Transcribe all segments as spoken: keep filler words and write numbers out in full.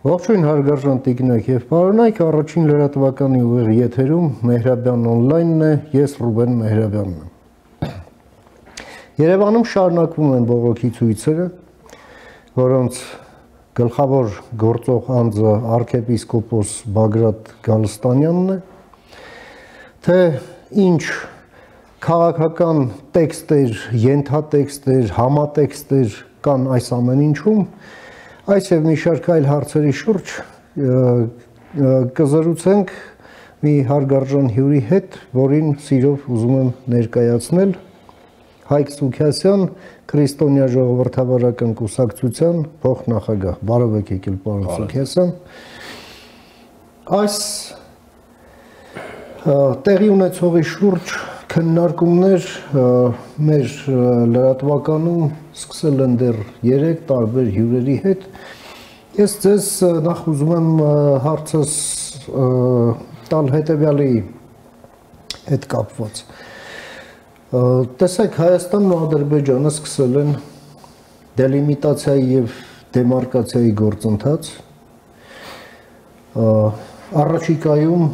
Ողջույն հարգարժան տիկնոջ եւ պարոնայք, առաջին լրատվականի ուղիղ եթերում Մեհրաբյան on-line-ն է, ես Ռուբեն Մեհրաբյանն եմ։ Երևանում շարունակվում են բողոքի ցույցերը, որոնց գլխավոր գործող անձը arczepiskopos Բագրատ Գալստանյանն է, թե ինչ քաղաքական տեքստեր, ենթատեքստեր, համատեքստեր կան այս ամեն ինչում, այս եւ մի շարք այլ հարցերի շուրջ կզրուցենք մի հարգարժան հյուրի հետ, որին սիրով ուզում եմ ներկայացնել Հայկ Սուքիասյան, Քրիստոնյա ժողովրդավարական կուսակցության փոխնախագահ։ Բարև եք եկել, պարոն Սուքիասյան։ Այս տեղի ունեցողի շուրջ քննարկումներ մեր լրատվականում սկսել են դեռ երեք տարբեր հյուրերի հետ։ Ես ձեզ նախ ուզում եմ հարցս տալ հետևյալի հետ կապված։ Տեսեք, Հայաստանն ու Ադրբեջանը սկսել են դելիմիտացիայի եւ դեմարկացիայի գործընթաց։ Առաջիկայում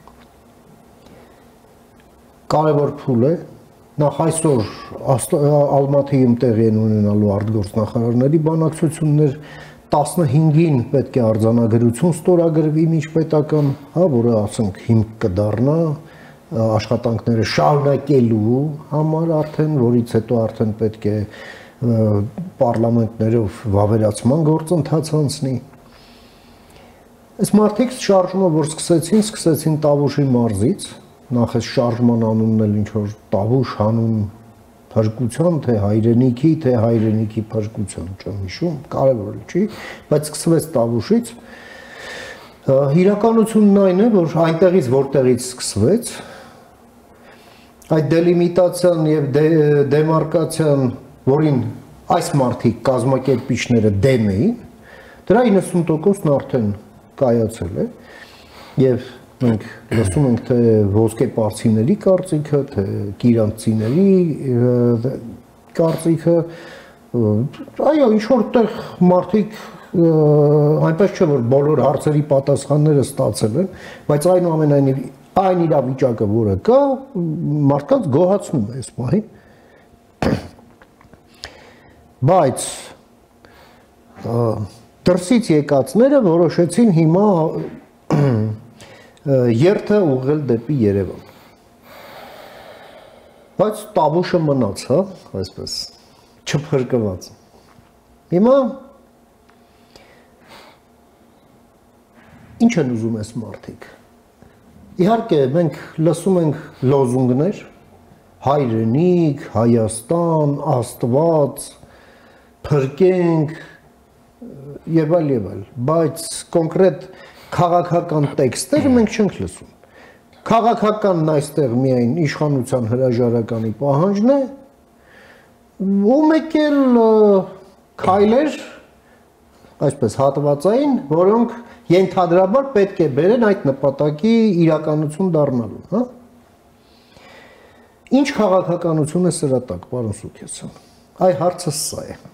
կարևոր փուլ է, նախ այսօր Ալմաթիում տեղի են ունենալու արտգործնախարարների բանակցություններ, տասնհինգին պետք է արձանագրություն ստորագրվի միջպետական, հա, որը ասենք հիմք կդառնա աշխատանքները շարունակելու համար արդեն, որից հետո արդեն պետք է պարլամենտներով վավերացման գործընթաց անցնի։ Այս մարդիկ շարժումը, որ սկսեցին, սկսեցին Տավուշի մարզից, նախ այս շարժման անունն էլ ինչ-որ Տավուշ հանուն փրկության, թե հայրենիքի, թե հայրենիքի փրկության, չեմ հիշում, կարևոր չի, բայց սկսվեց Տավուշից։ Իրականությունն այն է, որ այնտեղից որտեղից սկսվեց, այդ դելիմիտացիան եւ դեմարկացիան, որին այս մարդիկ կազմակերպիչները դեմ էին, դրա իննսուն տոկոսն արդեն կայացել է եւ մենք լսում ենք թե ոսկե պարսիների կարծիքը, թե կիրանցիների կարծիքը, այո, ինչ որտեղ մարդիկ այնպես չէ, որ բոլոր հարցերի պատասխանները ստացել են, բայց այնուամենայնիվ այն իրավիճակը, որը կա, մարդկանց գոհացնում է այս պահին։ Բայց դրսից եկածները որոշեցին հիմա երթը ուղղել դեպի Երևան։ Բայց Տավուշը մնաց, հա, այսպես, չփրկված։ Հիմա ինչ են ուզում այս մարդիկ։ Իհարկե, մենք լսում ենք լոզունգներ, հայրենիք, Հայաստան, Աստված, փրկենք եւ այլ եւ այլ, բայց կոնկրետ քաղաքական տեքստերը մենք չենք լսում։ Քաղաքականն այստեղ միայն իշխանության հրաժարականի պահանջն է, ու մեկ էլ քայլեր, այսպես հատվածային, որոնք ենթադրաբար պետք է բերեն այդ նպատակի իրականություն դառնալուն, հա։ Ինչ քաղաքականություն է սրա տակ, պարոն Սուքիասյան։ Այ հարցը սա է։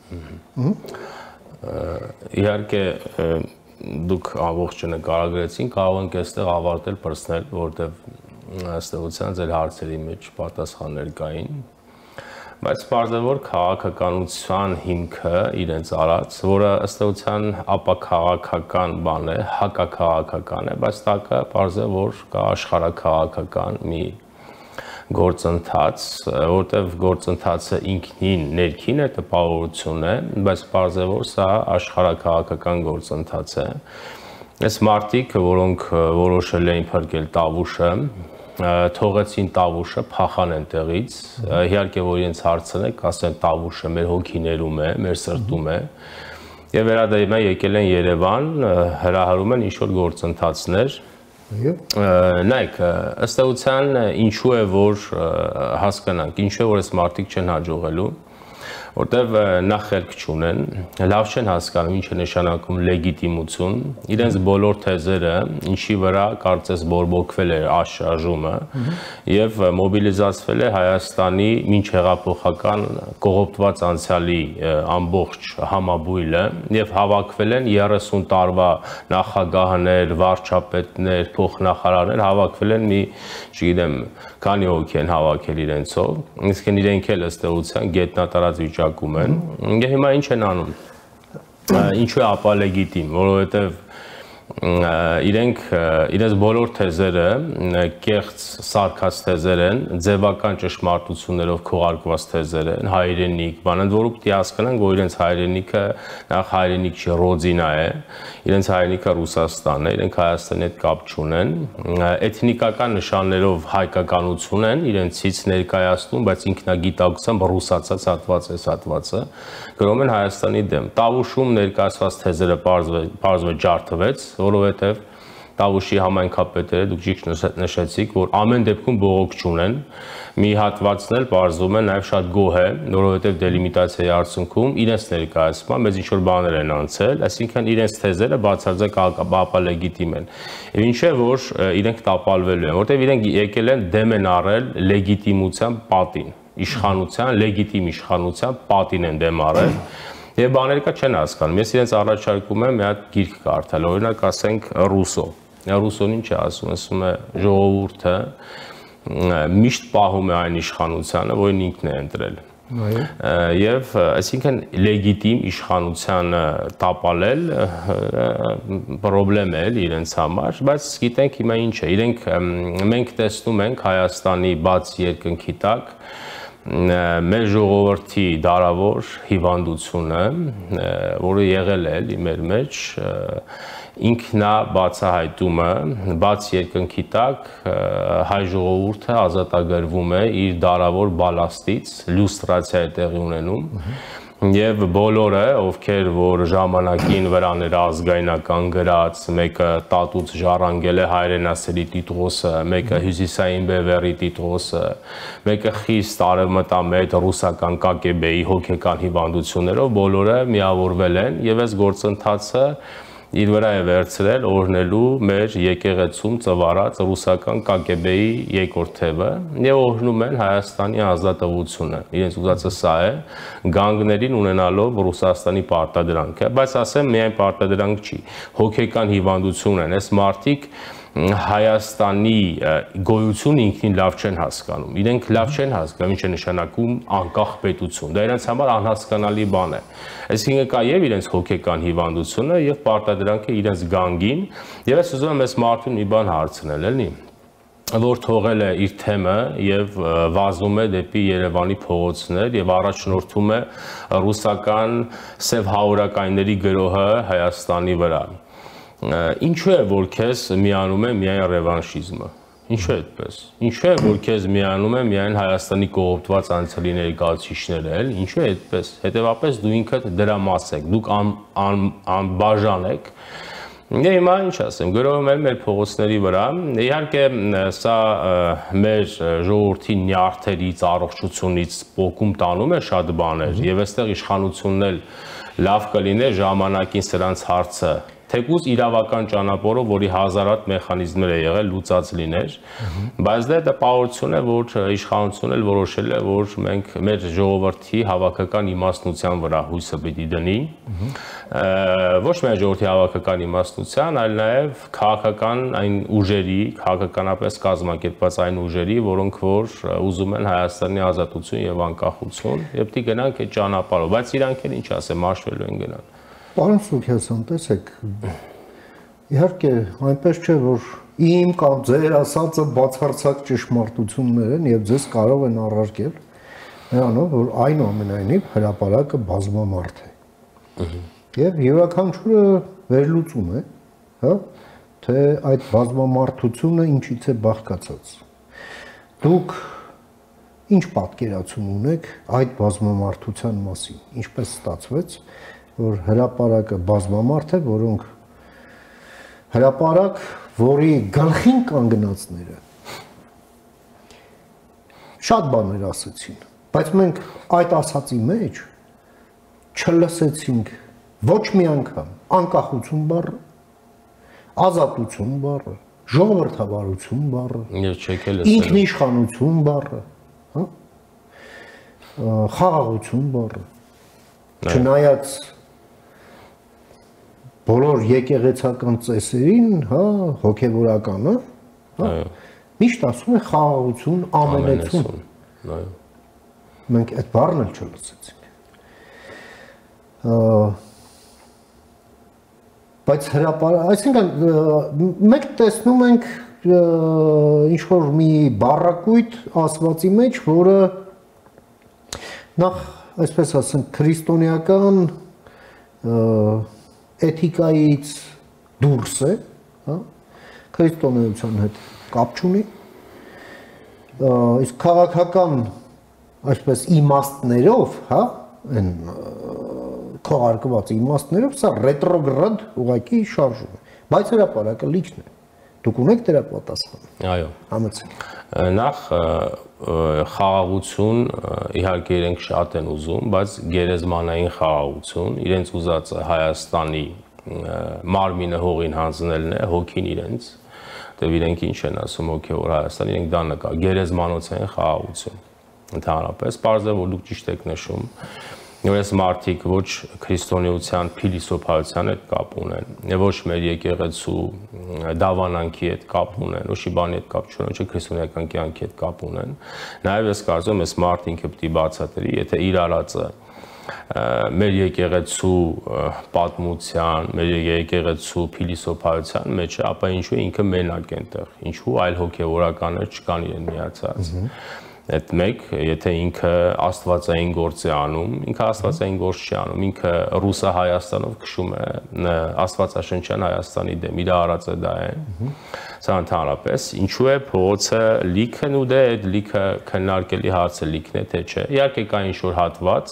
Իհարկե դուք ամբողջը նկարագրեցին, կարող ենք այստեղ ավարտել պրծնել, որտեղ ըստ էության ձեր հարցերի մեջ պատասխաններ կային, բայց պարզավոր քաղաքականության հիմքը իրենց արած, որը ըստ էության ապաքաղաքական բան է, հակաքաղաքական է, բայց տակը պարզե որ կա աշխարհաքաղաքական մի գործընթաց, որտեղ գործընթացը ինքնին ներքին է տպավորություն է, բայց պարզե որ սա աշխարհաքաղաքական գործընթաց է։ Այս մարդիկ, որոնք որոշել էին փրկել Տավուշը, թողեցին Տավուշը, փախան այնտեղից, իհարկե որ իրենց հարցն է, ասեն Տավուշը մեր հոգիներում է, մեր սրտում է, եւ վերադառնում են եկել են Երևան, հրահրում են ինչ-որ գործընթացներ։ Նայեք, ըստ էության ինչու է որ հասկանանք, ինչու է որ այս մարդիկ չեն հաջողելու, որտեվ նախ խելք չունեն, լավ չեն հասկանում ինչ է նշանակում լեգիտիմություն, իրենց բոլոր թեզերը, ինչի վրա կարծես բորբոքվել է աշխարհումը եւ մոբիլիզացվել է Հայաստանի մինչ հեղափոխական կողոպտված անցյալի ամբողջ համաբույլը եւ հավաքվել են երեսուն տարվա նախագահներ, վարչապետներ, փոխնախարարներ, հավաքվել են մի, չգիտեմ, քանի հոգի են հավաքել իրենցով, իսկ իրենք էլ ըստ էության գետնատարած վիճակում են։ Եվ հիմա ինչ են անում։ Ինչու է ապա լեգիտիմ, որովհետև իրենք իրենց բոլոր թեզերը կեղծ սարքած թեզեր են, ձևական ճշմարտություններով քողարկված թեզեր են, հայրենիք, բանն որը պիտի հասկանան, որ իրենց հայրենիքը նախ հայրենիք չի, ռոդինա է, իրենց հայրենիքը Ռուսաստանն է, իրենք Հայաստանի հետ կապ չունեն, էթնիկական նշաններով հայկականություն են, իրենցից ներկայացնում, բայց ինքնագիտակցությամբ ռուսացած հատված է հատվածը, գրում են Հայաստանի դեմ։ Տավուշում ներկայացված թեզերը պարզվեց ջարդվեց, որովհետև Տավուշի համայնքապետերը դուք ճիշտ նշեցիք, որ ամեն դեպքում բողոք չունեն, մի հատվածն էլ պարզվում է նաև շատ գոհ է, որովհետև դելիմիտացիայի արդյունքում իրենց ներկայացման մեծ ինչ-որ բաներ են անցել, այսինքն իրենց թեզերը բացարձակ ապալեգիտիմ են։ Եվ ինչ է, որ իրենք տապալվելու են, որովհետև իրենք եկել են դեմ են առել լեգիտիմության պատին, իշխանության, լեգիտիմ իշխանության պատին են դեմ առել։ Եվ բաները կա չեն հասկանում։ Ես իրենց առաջարկում եմ մի հատ գիրք կարդալ, օրինակ ասենք Ռուսո։ Ռուսոն ինչ է ասում, ասում է ժողովուրդը միշտ պահում է այն իշխանությանը, որին ինքն է ընտրել։ Եվ այսինքն լեգիտիմ իշխանությանը տապալել պրոբլեմ է իրենց համար, բայց գիտենք հիմա ինչ է, իրենք մենք տեսնում ենք Հայաստանի բաց երկնքի տակ մեր ժողովրդի դարավոր հիվանդությունը, որը եղել է էլի մեր մեջ, ինքնա բացահայտումը, բաց երկնքի տակ հայ ժողովուրդը ազատագրվում է իր դարավոր բալաստից, լյուստրացիա է տեղի ունենում, եւ բոլորը, ովքեր որ ժամանակին վրաներ ազգայնական գրած, մեկը տատուց ժառանգել է հայրենասերի տիտղոսը, մեկը հյուսիսային բևեռի տիտղոսը, մեկը խիստ արևմտամետ ռուսական կա գե բեի հոգեկան հիվանդություններով, բոլորը միավորվել են եւ այս գործընթացը իր վրա է վերցրել օրհնելու մեր եկեղեցում ծվարած ռուսական կա գե բեի երկրորդ թևը եւ օրհնում են Հայաստանի ազատությունը։ Իրենց ուզածը սա է, գանգներին ունենալով Ռուսաստանի պարտադրանքը, բայց ասեմ միայն պարտադրանք չի, հոգեկան հիվանդություն են, այս մարդիկ Հայաստանի գոյությունը ինքնին լավ չեն հասկանում, իրենք լավ չեն հասկանում ինչ է նշանակում անկախ պետություն, դա իրենց համար անհասկանալի բան է, այսինքն կա եւ իրենց հոգեկան հիվանդությունը եւ պարտադրանքը իրենց գանգին, եւ ես ուզում եմ այս մարդուն մի բան հարցնել, էլի, որ թողել է իր թեմը եւ վազում է դեպի Երևանի փողոցներ եւ առաջնորդում է ռուսական սև հավորակայինների գրոհը Հայաստանի վրա։ Ինչու է, որ քեզ միանում է միայն ռևանշիզմը, ինչու է այդպես, ինչու է, որ քեզ միանում է միայն Հայաստանի կողոպտված անցյալի ներկայացուցիչները, էլ, ինչու է այդպես, հետևապես դու ինքդ դրա մաս եք, դուք անբաժան եք, եւ հիմա ինչ ասեմ, գրոհում են մեր փողոցների վրա, իհարկե սա մեր ժողովրդի նյարդերից, առողջությունից պոկում տանում է շատ բաներ, եւ այստեղ իշխանությունն էլ լավ կլիներ ժամանակին սրանց հարցը թեկուզ իրավական ճանապարհով, որի հազարատ մեխանիզմներ է եղել լուծած լիներ, բայց դա տպավորություն է, որ իշխանությունն էլ որոշել է, որ մենք մեր ժողովրդի հավաքական իմաստնության վրա հույսը պիտի դնի, ոչ միայն ժողովրդի հավաքական իմաստնության, այլ նաև քաղաքական այն ուժերի, քաղաքականապես կազմակերպված այն ուժերի, որոնք որ ուզում են Հայաստանի ազատություն եւ անկախություն, եւ պիտի գնանք այդ ճանապարհով, բայց իրանք էլ ինչ ասեմ, մաշվելու են գնան։ Պարոն Սուքյասյան, տեսեք, իհարկե այնպես չէ, որ իմ կամ ձեր ասածը բացարձակ ճշմարտություններ են եւ ձեզ կարող են առարկել նրանով, որ այնուամենայնիվ հրապարակը բազմամարդ է։ Եվ յուրաքանչյուրը վերլուծում է, հա, թե այդ բազմամարդությունը ինչից է բաղկացած։ Դուք ինչ պատկերացում ունեք այդ բազմամարդության մասին, ինչպես ստացվեց, որ հրապարակը բազմամարդ է, որոնք հրապարակ, որի գլխին կանգնածները շատ բաներ ասացին, բայց մենք այդ ասացի մեջ չլսեցինք ոչ մի անգամ անկախություն բառը, ազատություն բառը, ժողովրդավարություն բառը, ինքնիշխանություն բառը, հա? Խաղաղություն բառը, չնայած բոլոր եկեղեցական ծեսերին, հա, հոգևորականը, հա, միշտ ասում է խաղաղություն, ամենեցուն։ Մենք այդ բառն էլ չլսեցինք։ Բայց հրապար, այսինքն մենք տեսնում ենք ինչ որ մի բառակույտ ասվածի մեջ, որը նախ, այսպես ասենք, քրիստոնեական էթիկայից դուրս է, հա, քրիստոնեության հետ կապ չունի, իսկ քաղաքական, այսպես իմաստներով, հա, այն քողարկված իմաստներով սա ռետրոգրադ ուղղակի շարժում է, բայց հրապարակը լիքն է, դուք ունեք դրա պատասխանը։ Այո, համեցեք։ Նախ խաղաղություն իհարկե իրենք շատ են ուզում, բայց գերեզմանային խաղաղություն, իրենց ուզածը Հայաստանի մարմինը հողին հանձնելն է, հոգին իրենց, դե իրենք ինչ են ասում հոգևոր Հայաստան, իրենք դա նկա, գերեզմանոցային խաղաղություն, ընդհանրապես, պարզ է, որ դուք ճիշտ եք նշում, որ այս մարդիկ ոչ քրիստոնեության փիլիսոփայության հետ կապ ունեն, ոչ մեր եկեղեցու դավանանքի հետ կապ ունեն, ոչ մի բանի հետ կապ չունեն, ոչ քրիստոնեական կյանքի հետ կապ ունեն, նաև ես կարծում եմ այս մարդը ինքը պետք է բացատրի, եթե իր արածը մեր եկեղեցու պատմության, մեր եկեղեցու փիլիսոփայության մեջ է, ապա ինչու ինքը մենակ է այնտեղ, ինչու այլ հոգևորականներ չկան իրեն միացած։ Այդ մեկ, եթե ինքը աստվածային գործ է անում, ինքը աստվածային գործ չի անում, ինքը ռուսա Հայաստանով քշում է աստվածաշնչյան Հայաստանի դեմ, իր արածը դա է։ Սա ընդհանրապես, ինչու է փողոցը լիքն ու դե այդ լիքը քննարկելի հարցը լիքն է, թե չէ։ Իհարկե կա ինչ-որ հատված,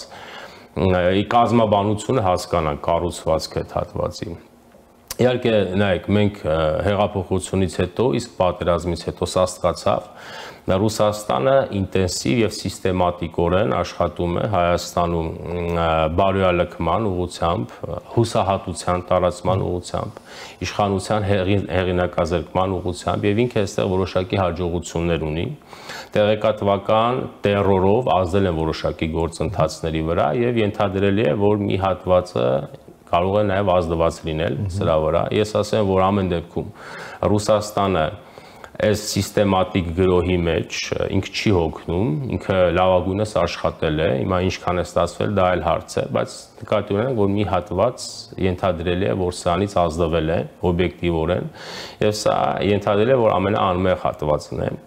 կազմաբանությունը հասկանանք, կառուցվածքը այդ հատվածի։ Իհարկե, նայեք, մենք հեղափոխությունից հետո, իսկ պատերազմից հետո սաստկացավ, Ռուսաստանը ինտենսիվ եւ սիստեմատիկորեն աշխատում է Հայաստանում բարոյալքման ուղղությամբ, հուսահատության տարածման ուղղությամբ, իշխանության հեղինակազրկման ուղղությամբ եւ ինքը այստեղ որոշակի հաջողություններ ունի, տեղեկատվական տերորով ազդել են որոշակի գործընթացների վրա եւ ենթադրելի է, որ մի հատվածը կարող է նաև ազդված լինել սրա վրա։ Ես ասեմ, որ ամեն դեպքում Ռուսաստանը այս սիստեմատիկ գրոհի մեջ ինքը չի հոգնում, ինքը լավագույնս աշխատել է, հիմա ինչքան է ստացվել, դա այլ հարց է, բայց նկատի ունենք, որ մի հատված ենթադրելի է, որ սրանից ազդվել է օբյեկտիվորեն, եւ սա ենթադրելի է, որ ամենաանմեղ հատվածն է։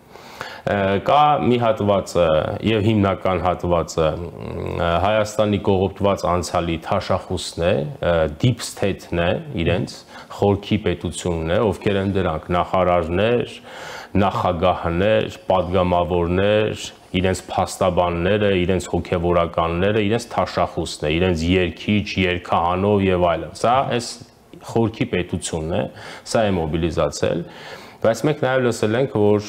Կա մի հատվածը եւ հիմնական հատվածը Հայաստանի կողոպտված անցյալի թաշախուսն է, deep state-ն է իրենց, խորքի պետությունն է, ովքեր են դրանք նախարարներ, նախագահներ, падգամավորներ, իրենց փաստաբանները, իրենց հոգևորականները, իրենց թաշախուսն է, իրենց երկիչ, երկհանով եւ այլն։ Սա այս խորքի պետությունն է, սա է մոբիլիզացել։ Բայց մենք նաև լսել ենք, որ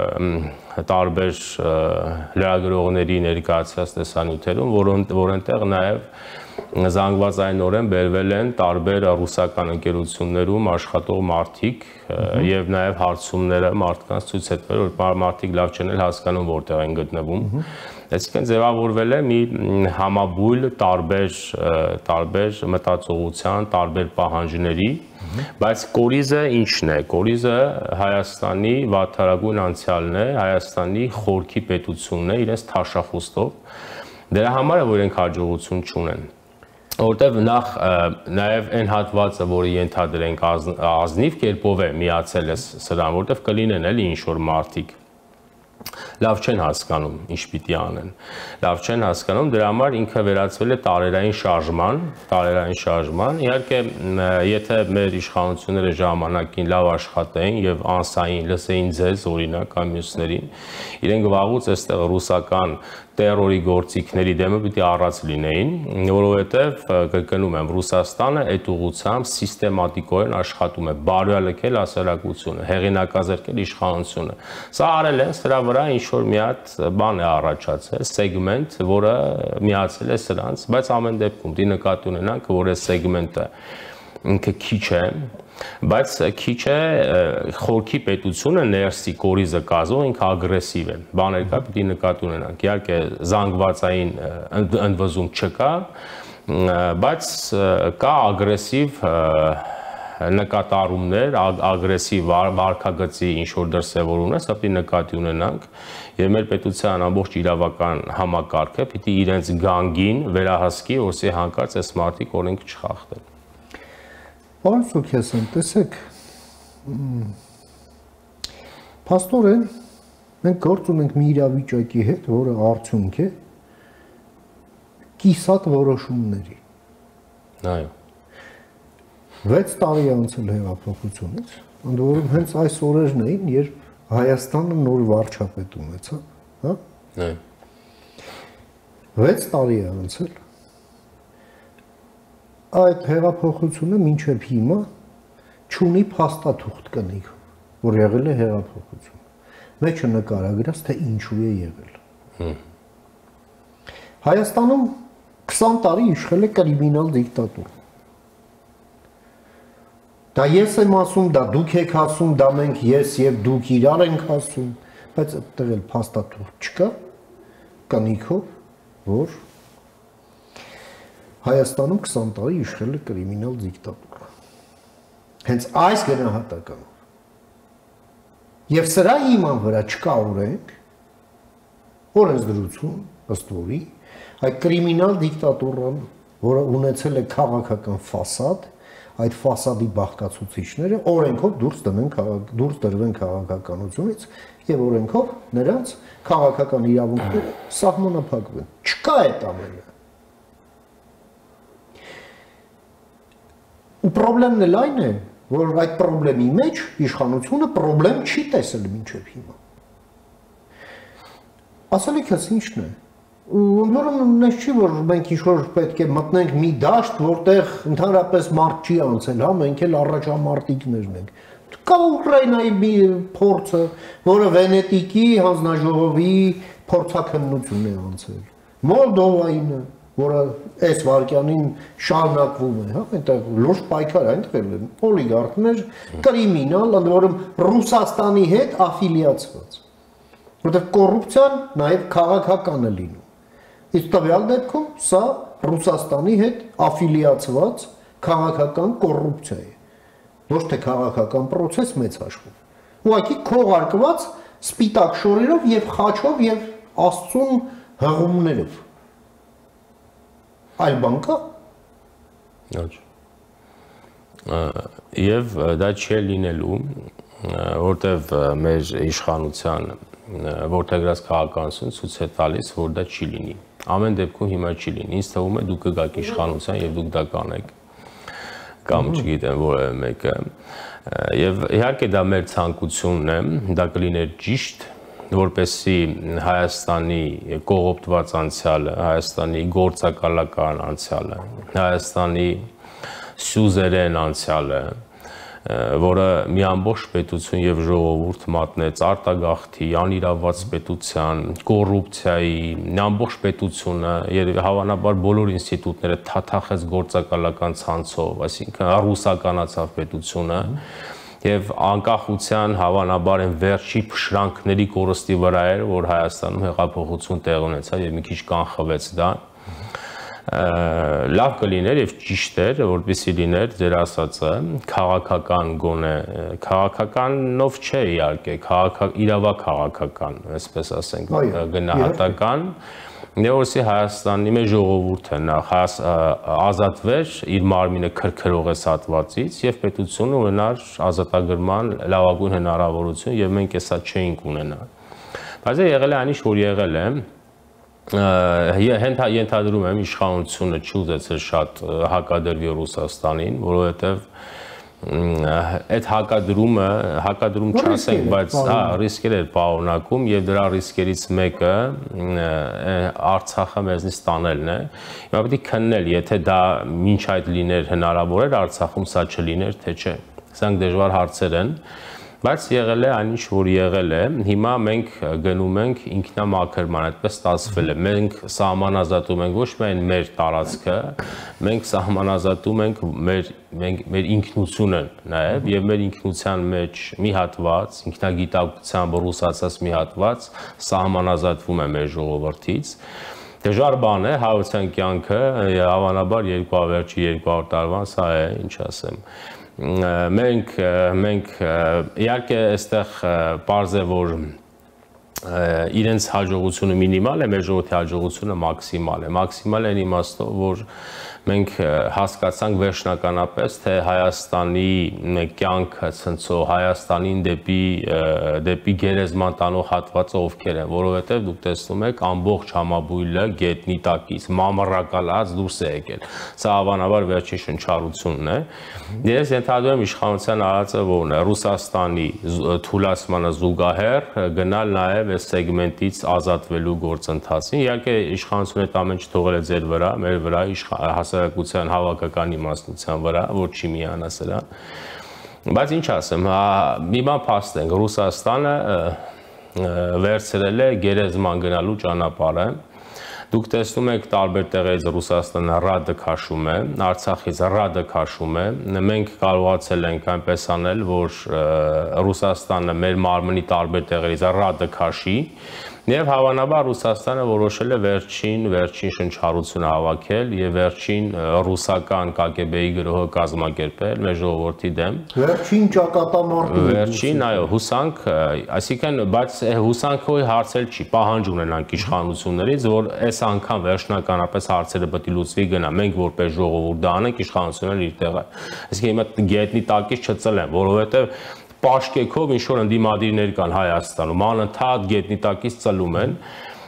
տարբեր լրագրողների ներկայացրած տեսանյութերում, որ այնտեղ նաև զանգվածայնորեն բերվել են տարբեր ռուսական ընկերություններում աշխատող մարդիկ եւ նաև հարցումները մարդկանց ցույց է տվել, որ մարդիկ լավ չեն հասկանում որտեղ են գտնվում։ Այսինքն ձևավորվել է մի համաբույլ տարբեր տարբեր մտածողության, տարբեր պահանջների, բայց կորիզը ինչն է։ Կորիզը Հայաստանի վատթարագույն անցյալն է, Հայաստանի խորքի պետությունն է, իրենց թաշախուստով։ Դրա համար է, որ իրենք հաջողություն չունեն։ Որտեվ նախ նաև այն հատվածը, որը ենթադրենք ազնիվ կերպով է միացել է սրան, որտեվ կլինեն էլի ինչ-որ մարդիկ լավ չեն հասկանում ինչ պիտի անեն, լավ չեն հասկանում, դրա համար ինքը վերածվել է տարերային շարժման, տարերային շարժման, իհարկե եթե մեր իշխանությունները ժամանակին լավ աշխատեին եւ անսային լսեին ձեզ օրինակ կամ մյուսներին, իրենք վաղուց այստեղ ռուսական տերորի գործիքների դեմը պիտի առած լինեին, որովհետև կրկնում եմ, Ռուսաստանը այդ ուղղությամբ սիստեմատիկորեն աշխատում է բարոյալքել հասարակությունը, հեղինակազրկել իշխանությունը։ Սա արել են, սրա վրա ինչ-որ մի հատ բան է առաջացել, սեգմենտ, որը միացել է սրանց, բայց ամեն դեպքում դի նկատի ունենանք, որ այս սեգմենտը ինքը քիչ է, բայց քիչ է խորքի պետությունը ներսի կորիզը կազող ինքը ագրեսիվ է, բաներ կա պիտի նկատի ունենանք, իհարկե զանգվածային ընդվզում չկա, բայց կա ագրեսիվ նկատառումներ, ագրեսիվ վարքագծի ինչ-որ դրսևորումներ, սա պիտի նկատի ունենանք, եւ մեր պետության ամբողջ իրավական համակարգը պիտի իրենց գանգին վերահսկի, որսի հանկարծ այս մարդիկ օրենք չխախտեն։ Պարոն Սուքիասյան, տեսեք, փաստորեն մենք գործ ունենք մի իրավիճակի հետ, որը արդյունք է կիսատ որոշումների։ Այո։ վեց տարի է անցել հեղափոխությունից, ընդ որում հենց այս օրերն էին, երբ Հայաստանը նոր վարչապետ ունեցավ, հա? Այո։ վեց տարի է անցել։ Այդ հեղափոխությունը մինչև հիմա չունի փաստաթուղթ կնիկ, որ եղել է հեղափոխություն։ Մեջը նկարագրած, թե ինչու է եղել։ Հայաստանում քսան տարի իշխել է կրիմինալ դիկտատուրա։ Դա ես եմ ասում, դա դուք եք ասում, դա մենք ես եւ դուք իրար ենք ասում, բայց այդտեղ էլ փաստաթուղթ չկա կնիքով, որ Հայաստանում քսան տարի իշխել է կրիմինալ դիկտատուրա։ Հենց այս գնահատականով։ Եվ սրա հիման վրա չկա օրենք, օրենսդրություն, ըստ որի, այդ կրիմինալ դիկտատուրան, որը ունեցել է քաղաքական ֆասադ, այդ ֆասադի բաղկացուցիչները օրենքով դուրս դնեն դուրս դրվեն քաղաքականությունից եւ օրենքով նրանց քաղաքական իրավունքները սահմանափակվեն։ Չկա այդ ամենը։ Ու պրոբլեմն էլ այն է, որ այդ պրոբլեմի մեջ իշխանությունը պրոբլեմ չի տեսել մինչև հիմա։ Ասելիքս ինչն է։ Ուրեմն նես չի, որ մենք ինչ-որ պետք է մտնենք մի դաշտ, որտեղ ընդհանրապես մարդ չի անցել, հա, մենք էլ առաջամարտիկներն ենք։ Կա Ուկրաինայի մի փորձը, որը Վենետիկի հանձնաժողովի փորձաքննություն է անցել։ Մոլդովայինը, որը այս վարքյանին շարունակվում է, հա, այնտեղ լուրջ պայքար այնտեղ են օլիգարխներ, կրիմինալ, ընդ որում Ռուսաստանի հետ աֆիլիացված։ Որտեղ կոռուպցիան նաև քաղաքական է լինում։ Իսկ տվյալ դեպքում սա Ռուսաստանի հետ աֆիլիացված քաղաքական կոռուպցիա է։ Ոչ թե քաղաքական process մեծ հաշվով։ Ուղղակի քողարկված սպիտակ շորերով եւ խաչով եւ աստծուն հղումներով։ Այլ բան կա։ Ոչ։ Եվ դա չի լինելու, որտեվ մեր իշխանության որթեգրած քաղաքականություն ցույց է տալիս, որ դա չի լինի։ Ամեն դեպքում հիմա չի լինի։ Ինձ թվում է դուք կգաք իշխանության եւ դուք դա կանեք կամ չգիտեմ որևէ մեկը։ Եվ իհարկե դա մեր ցանկությունն է, դա կլիներ ճիշտ, որպեսզի Հայաստանի կողոպտված անցյալը, Հայաստանի գործակալական անցյալը, Հայաստանի սյուզերեն անցյալը, որը մի ամբողջ պետություն եւ ժողովուրդ մատնեց արտագաղթի, անիրավված պետության, կոռուպցիայի, մի ամբողջ պետությունը եւ հավանաբար բոլոր ինստիտուտները թաթախեց գործակալական ցանցով, այսինքն ռուսականացավ պետությունը եւ անկախության հավանաբար այն վերջի փշրանքների կորստի վրա էր, որ Հայաստանում հեղափոխություն տեղ ունեցավ եւ մի քիչ կանխվեց դա։ Լավ կլիներ եւ ճիշտ էր, որպեսզի լիներ ձեր ասածը քաղաքական գոնե, քաղաքականով չէ իհարկե, քաղաքական իրավաքաղաքական, այսպես ասենք, գնահատական, որսի Հայաստանի մեր ժողովուրդը նախ ազատվեր իր մարմինը քրքրող այս հատվածից եւ պետությունը ունենար ազատագրման լավագույն հնարավորություն եւ մենք էսա չէինք ունենա։ Բայց եղել է այն ինչ որ եղել է, ենթադրում եմ իշխանությունը չի ուզեցել շատ հակադրվի Ռուսաստանին, որովհետև այդ հակադրումը, հակադրում չասենք, բայց հա, ռիսկեր էր պարունակում եւ դրա ռիսկերից մեկը Արցախը մեզնից տանելն է։ Հիմա պետք է քննել, եթե դա մինչ այդ լիներ հնարավոր էր Արցախում, սա չլիներ, թե չէ։ Սրանք դժվար հարցեր են, բայց եղել է այնինչ որ եղել է։ Հիմա մենք գնում ենք ինքնամաքրման, այդպես ստացվել է։ Մենք սահմանազատում ենք ոչ միայն մեր տարածքը, մենք սահմանազատում ենք մեր մեր ինքնությունը նաև եւ մեր ինքնության մեջ մի հատված, ինքնագիտակցությամբ ռուսացած մի հատված սահմանազատվում է մեր ժողովրդից։ Դժվար բան է, հայության կյանքը, հավանաբար երկու հարյուր տարվան սա է, ինչ ասեմ։ Մենք մենք իհարկե այստեղ պարզ է որ իրենց հաջողությունը մինիմալ է, մեր ժողովրդի հաջողությունը մաքսիմալ է։ Մաքսիմալ է այն իմաստով, որ մենք հասկացանք վերջնականապես, թե Հայաստանի կյանքը ցնցող, Հայաստանին դեպի դեպի գերեզման տանող հատվածը ովքեր են, որովհետև դուք տեսնում եք ամբողջ համաբույլը գետնի տակից մամռակալած դուրս է եկել։ Սա հավանաբար վերջին շնչառությունն է։ Ես ենթադրում եմ իշխանության արածը որն է, Ռուսաստանի թուլացմանը զուգահեռ գնալ նաև այս սեգմենտից ազատվելու գործընթացին։ Իհարկե իշխանությունը այդ ամեն ինչ թողել է ձեր վրա, մեր վրա, հասարակության հավաքական իմաստության վրա, որ չի միանա սրան։ Բայց ինչ ասեմ, մի բան փաստ ենք, Ռուսաստանը վերցրել է գերեզման գնալու ճանապարհը։ Դուք տեսնում եք տարբեր տեղերից Ռուսաստանը ռադը քաշում է, Արցախից ռադը քաշում է։ Մենք կարողացել ենք այնպես անել, որ Ռուսաստանը մեր մարմնի տարբեր տեղերից ռադը քաշի, եւ հավանաբար Ռուսաստանը որոշել է վերջին վերջին շնչառությունը հավաքել եւ վերջին ռուսական Կ Գ Բ-ի գրոհը կազմակերպել մեր ժողովրդի դեմ։ Վերջին ճակատամարտը։ Վերջին, այո, հուսանք, այսինքն, բայց հուսանքոյ հարցել չի, պահանջ ունենանք իշխանություններից, որ այս անգամ վերջնականապես հարցերը պետք է լուծվի գնա։ Մենք որպես ժողովուրդ դա անենք, իշխանությունները իր տեղը։ Այսինքն հիմա գետնի տակից չծլեն, որովհետեւ պաշկեքով ինչ-որ ընդդիմադիրներ կան Հայաստանում, անընդհատ գետնի տակից ծլում են։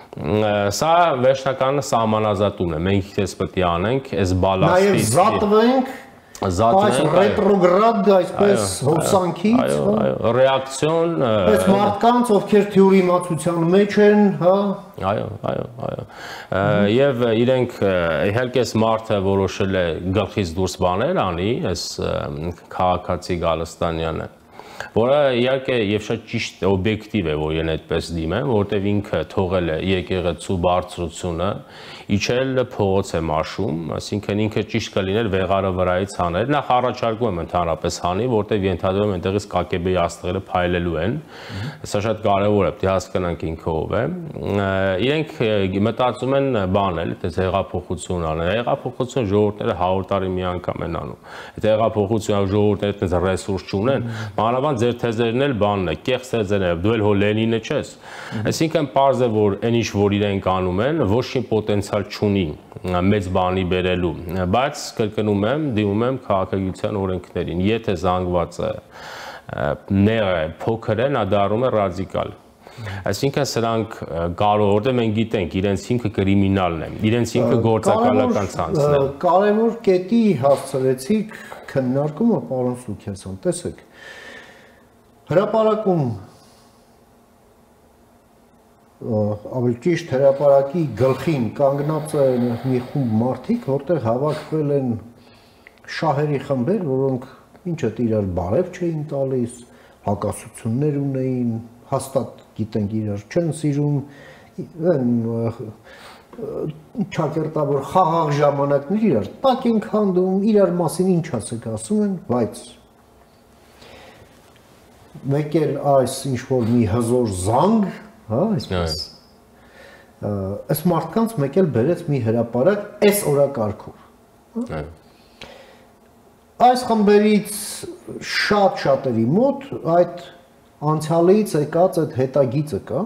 Սա վերջնականը սահմանազատումն է, մենք ես պետք է անենք այս բալաստից։ Նաև զատվենք, այս ռետրոգրադ այսպես հոսանքից, այո, այո, ռեակցիոն, այս մարդկանց, ովքեր թյուրի իմացության մեջ են, հա։ Այո, այո, այո։ Եվ իրենք իհարկե այս մարդը որոշել է գլխից դուրս բաներ անի, այս քաղաքացի Գալստանյանը, որը իհարկե եւ շատ ճիշտ օբյեկտիվ է, որ իրեն այդպես դիմեն, որտեվ ինքը թողել է եկեղեցու բարձրությունը, իջել փողոց է մաշում, այսինքն ինքը ճիշտ կլիներ վեղարը վրայից հանել։ Նախ առաջարկում եմ ընդհանրապես հանի, որտեվ ենթադրում եմ այնտեղից Կ Գ Բ-ի աստղերը փայլելու են։ Սա շատ կարևոր է, պետք է հասկանանք ինքը ով է։ Իրենք մտածում են բան էլ, այդպես հեղափոխություն անել։ Հեղափոխություն ժողովուրդները հարյուր տարի մի անգամ են անում։ Այդ հեղափոխությունը ժողովուրդները այդպես ռեսուրս չունեն, մանավանդ ձեր թեզերն էլ բանն է, կեղծ թեզերն է, դու էլ հո Լենինը չես։ Այսինքն պարզ է, որ այնիշ որ իրենք անում են, ոչ մի պոտենցիալ չունի մեծ բանի բերելու, բայց կրկնում եմ, դիմում եմ քաղաքագիտության օրենքներին, եթե զանգվածը նեղ է, փոքր է, նա դառնում է ռադիկալ։ Այսինքն սրանք կարող, որտեղ մենք գիտենք, իրենց ինքը կրիմինալն է, իրենց ինքը գործակալական ցանցն է։ Կարևոր կետի հասցրեցիք քննարկումը, պարոն Սուքիասյան, տեսեք։ Հրապարակում ավելի ճիշտ հրապարակի գլխին կանգնած է մի խումբ մարդիկ, որտեղ հավաքվել են շահերի խմբեր, որոնք ինչը իրար բարև չէին տալիս, հակասություններ ունեին, հաստատ գիտենք իրար չեն սիրում, չակերտավոր խաղաղ ժամանակներ իրար տակ են քանդում, իրար մասին ինչ ասեք ասում են, բայց մեկ էլ այս ինչ-որ մի հզոր զանգ, հա, այսպես, այս մարդկանց մեկ էլ բերեց մի հրապարակ այս օրակարգով։ Այս խմբերից շատ շատերի մոտ այդ անցյալից եկած այդ հետագիծը կա։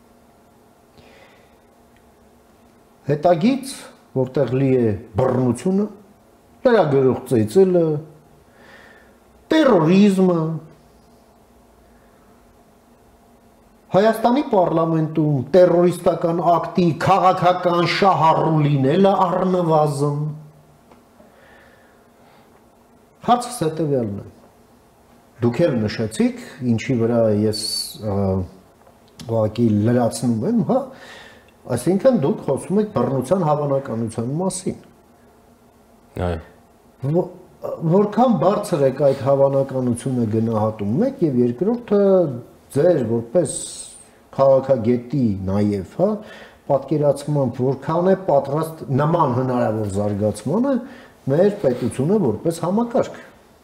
Հետագիծ, որտեղ լի է բռնությունը, լրագրող ծեծելը, տերորիզմը, Հայաստանի պարլամենտում տերորիստական ակտի քաղաքական շահառու լինելը առնվազն։ Հարցս հետևյալն է։ դուք էլ նշեցիք, ինչի վրա ես ուղղակի լրացնում եմ, հա, այսինքն դուք խոսում եք բռնության հավանականության մասին։ Այո։ Որքան բարձր եք այդ հավանականությունը գնահատում եք եւ երկրորդը ձեր որպես քաղաքագետի նաեւ, հա, պատկերացմամբ որքան է պատրաստ նման հնարավոր զարգացմանը մեր պետությունը որպես համակարգ։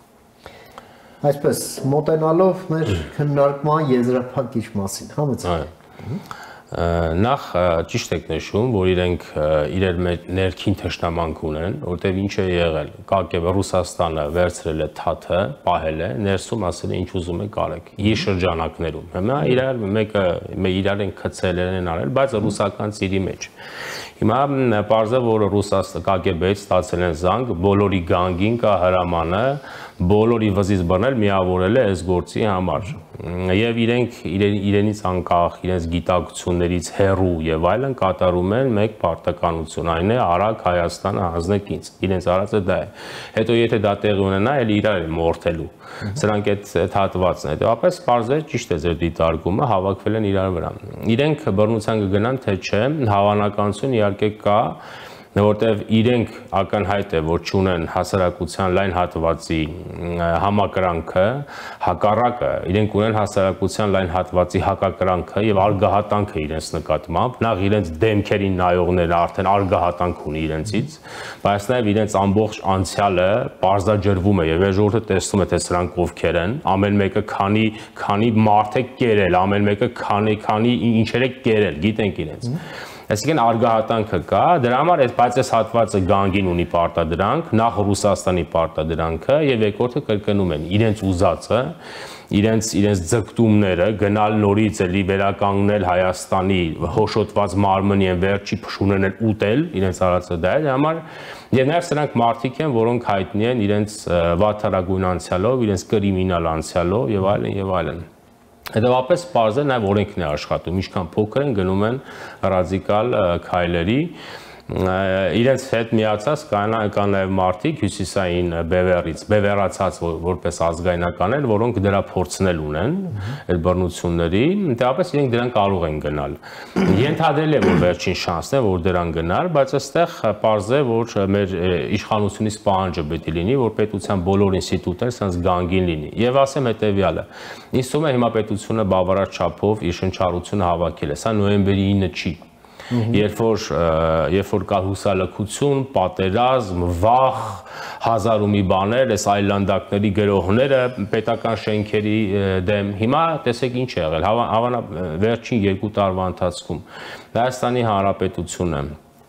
Այսպես մոտենալով մեր քննարկման եզրափակիչ մասին, համեցեք։ Նախ ճիշտ եք նշում, որ իրենք իրեր ներքին թշնամանք ունեն, որտեղ ինչ է եղել, կակեւ Ռուսաստանը վերցրել է թաթը, պահել է, ներսում ասել է ինչ ուզում եք արեք, իր շրջանակներում։ Հիմա իրար մեկը իրար են քցել են արել, բայց ռուսական ծիրի մեջ։ Հիմա պարզ է, որ Ռուսաստանը կակեբից ստացել են զանգ, բոլորի գանգին կա հրամանը, բոլորի վզից բռնել միավորել է այս գործի համար։ Եվ իրենք իրենից անկախ, իրենց գիտակցություններից հեռու եւ այլն կատարում են մեկ պարտականություն, այն է արագ Հայաստանը հանձնեք ինձ։ Իրենց արածը դա է։ Հետո եթե դա տեղի ունենա, էլ իրար է մորթելու։ Սրանք այդ հատվածն է։ Հետո պարզ է, ճիշտ է ձեր դիտարկումը, հավաքվել են իրար վրա։ Իրենք բռնության կգնան, թե չէ, հավանականություն իհարկե կա, որտեվ իրենք ակնհայտ է, որ չունեն հասարակության լայն հատվածի համակրանքը, հակառակը, իրենք ունեն հասարակության լայն հատվածի հակակրանքը եւ արգահատանքը իրենց նկատմամբ, նախ իրենց դեմքերին նայողները արդեն արգահատանք ունի իրենցից, բայց նաեւ իրենց ամբողջ անցյալը բարձրաջրվում է եւ ժողովուրդը տեսնում է, թե սրանք ովքեր են, ամեն մեկը քանի քանի մարդ է կերել, ամեն մեկը քանի քանի ինչեր է կերել, գիտենք իրենց։ Այսինքն արգահատանքը կա, դրա համար այս բայց այս հատվածը գանգին ունի պարտադրանք, նախ Ռուսաստանի պարտադրանքը եւ երկրորդը կրկնում են իրենց ուզածը, իրենց իրենց ձգտումները գնալ նորից էլի վերականգնել Հայաստանի հոշոտված մարմնի են վերջի փշունեն ուտել, իրենց արածը դա է, դրա համար եւ նաեւ սրանք մարդիկ են, որոնք հայտնի են իրենց վատթարագույն անցյալով, իրենց կրիմինալ անցյալով եւ այլն եւ այլն։ Հետևաբար պարզ է նաև օրենքն է աշխատում, ինչքան փոքր են գնում են ռադիկալ քայլերի, իրենց հետ միացած կան նաև մարդիկ հյուսիսային բևեռից, բևեռացած որպես ազգայնական են, որոնք դրա փորձնել ունեն այդ բռնությունների, հետևաբար իրենք դրան կարող են գնալ։ Ենթադրել է, որ վերջին շանսն է, որ դրան գնալ, բայց այստեղ պարզ է, որ մեր իշխանությունից պահանջը պետք է լինի, որ պետության բոլոր ինստիտուտները սրանց գանգին լինի։ Եվ ասեմ հետևյալը, ինձ թվում է հիմա պետությունը բավարար չափով իր շնչառությունը հավաքել է, սա նոյեմբերի ինը չի։ Երբ որ երբ որ կա հուսալքություն, պատերազմ, վախ, հազար ու մի բաներ, այս այլանդակների գրողները պետական շենքերի դեմ, հիմա տեսեք ինչ է եղել, հավանա վերջին երկու տարվա ընթացքում Հայաստանի Հանրապետությունը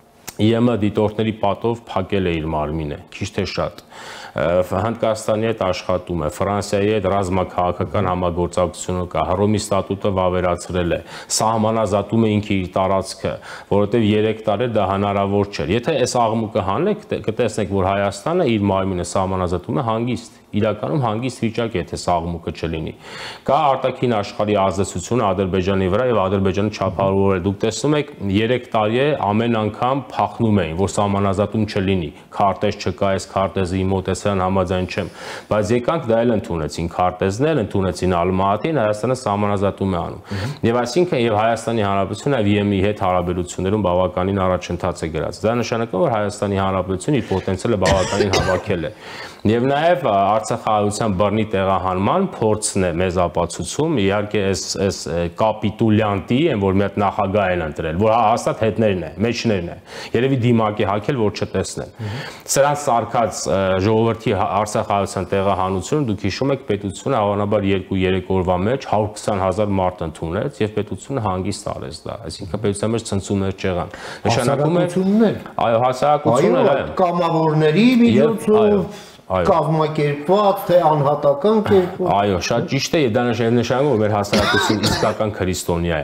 ԵՄ դիտորդների պատով փակել է իր մարմինը, քիչ թե շատ։ Հնդկաստանի հետ աշխատում է, Ֆրանսիայի հետ ռազմաքաղաքական համագործակցությունը կա, Հռոմի ստատուտը վավերացրել է, սահմանազատում է ինքը իր տարածքը, որովհետև երեք տարի դա հնարավոր չէր։ Եթե այս աղմուկը հանեք, կտեսնեք, որ Հայաստանը իր մարմինը սահմանազատում է հանգիստ, իրականում հանգիստ վիճակ է, եթե աղմուկը չլինի։ Կա արտաքին աշխարհի ազդեցությունը Ադրբեջանի վրա եւ Ադրբեջանը չափավորել։ Դուք տեսնում եք, երեք տարի է ամեն անգամ փախնում էին, որ սահմանազատում չլինի, քարտեզ չկա, այս քարտեզի մոտ է սրան համաձայն չեմ, բայց եկանք դա էլ ընդունեցին քարտեզներ, ընդունեցին Ալմատին, Հայաստանը սահմանազատում է անում։ Եվ այսինքն եւ Հայաստանի Հանրապետությունը եւ ԵՄ-ի հետ հարաբերություններում բավականին առաջընթաց է գրած։ Դա նշանակում է, որ Հայաստանի Հանրապետությունը իր պոտենցիալը բավականին հավաքել է։ Եվ նաեւ Արցախահայության բռնի տեղահանման փորձն է մեզ ապացուցում, իհարկե այս այս կապիտուլյանտի են, որ մի հատ նախագահ են ընտրել, որ հաստատ հետներն է, մեջներն է։ Երևի դիմակ է հակել, որ չտեսնեն։ Սրանց սարկած ժողովրդի Արցախահայության տեղահանությունը դուք հիշում եք, պետությունը հավանաբար երկու-երեք օրվա մեջ հարյուր քսան հազար մարդ ընդունեց եւ պետությունը հանգիստ արեց դա, այսինքն պետության մեջ ցնցումներ չեղան։ Նշանակում է, այո, հասարակությունները, այո, կամավորների միջոցով կազմակերպված, թե անհատական կերպով։ Այո, շատ ճիշտ է, եւ դա նշանակում է, որ մեր հասարակությունը իսկական քրիստոնյա է։